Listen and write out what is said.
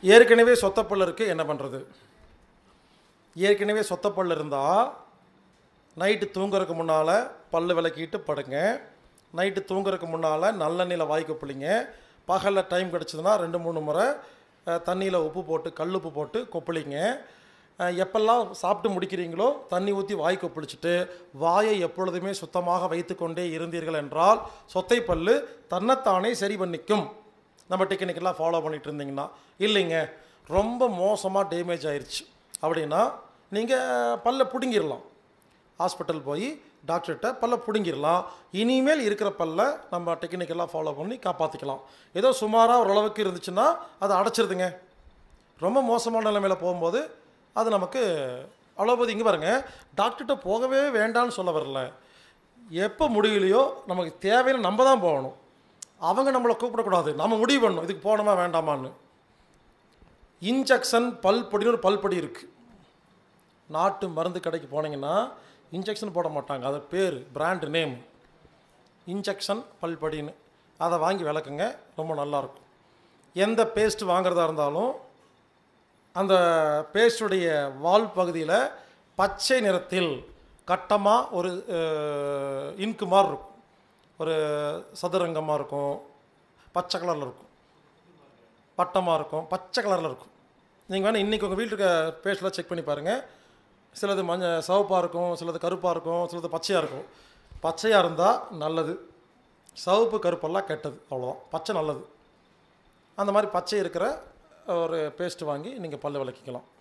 ஏற்கனவே சொத்தப்பல் இருக்குது, என்ன பண்ணுறது? ஏற்கனவே சொத்தப்பல் இருந்தால் நைட்டு தூங்குறதுக்கு முன்னால் பல் விளக்கிட்டு படுங்க. நைட்டு தூங்குறதுக்கு முன்னால் நல்லெண்ணெயில் வாய் கொப்பளிங்க. பகலில் டைம் கிடச்சிதுன்னா 2-3 முறை தண்ணியில் உப்பு போட்டு கல் உப்பு போட்டு கொப்பளிங்க. எப்பெல்லாம் சாப்பிட்டு முடிக்கிறீங்களோ தண்ணி ஊற்றி வாய் கொப்பளிச்சுட்டு வாயை எப்பொழுதுமே சுத்தமாக வைத்து கொண்டே இருந்தீர்கள் என்றால் சொத்தை பல் தன்னைத்தானே சரி பண்ணிக்கும். நம்ம டெக்னிக்கெல்லாம் ஃபாலோ பண்ணிகிட்டு இருந்தீங்கன்னா. இல்லைங்க, ரொம்ப மோசமாக டேமேஜ் ஆயிடுச்சு அப்படின்னா நீங்கள் பல்ல பிடுங்கிடலாம். ஹாஸ்பிட்டல் போய் டாக்டர்கிட்ட பல்ல பிடுங்கிடலாம். இனிமேல் இருக்கிற பல்ல நம்ம டெக்னிக்கெல்லாம் ஃபாலோ பண்ணி காப்பாற்றிக்கலாம். ஏதோ சுமாராக ஓரளவுக்கு இருந்துச்சுன்னா அதை அடைச்சிருதுங்க. ரொம்ப மோசமான நிலைமையில் போகும்போது அது நமக்கு அவ்வளோபதி. இங்கே பாருங்கள், டாக்டர்கிட்ட போகவே வேண்டான்னு சொல்ல வரல. எப்போ முடியலையோ நமக்கு தேவைன்னு நம்ம தான் போகணும். அவங்க நம்மளை கூப்பிடக்கூடாது. நம்ம முடிவு பண்ணணும் இதுக்கு போகணுமா வேண்டாமான்னு. இன்ஜெக்ஷன் பல்பொடின்னு ஒரு பல்பொடி இருக்குது. நாட்டு மருந்து கடைக்கு போனீங்கன்னா இன்ஜெக்ஷன் போட மாட்டாங்க, அது பேர் பிராண்டு நேம் இன்ஜெக்ஷன் பல்பொடின்னு. அதை வாங்கி விளக்குங்க, ரொம்ப நல்லாயிருக்கும். எந்த பேஸ்ட் வாங்குறதா இருந்தாலும் அந்த பேஸ்டுடைய வால் பகுதியில் பச்சை நிறத்தில் கட்டமாக ஒரு இன்கு மாதிரி இருக்கும், ஒரு சதுரங்கமாக இருக்கும், பச்சை கலரில் இருக்கும், பட்டமாக இருக்கும், பச்சை கலரில் இருக்கும். நீங்கள் வேணால் இன்றைக்கி உங்கள் வீட்டுக்கு பேஸ்ட்லாம் செக் பண்ணி பாருங்கள். சிலது சிவப்பாக இருக்கும், சிலது கருப்பாக இருக்கும், சிலது பச்சையாக இருக்கும். பச்சையாக இருந்தால் நல்லது, சிவப்பு கருப்பெல்லாம் கெட்டது, அவ்வளோதான். பச்சை நல்லது. அந்த மாதிரி பச்சை இருக்கிற ஒரு பேஸ்ட்டு வாங்கி நீங்கள் பல்லு விளக்கிக்கலாம்.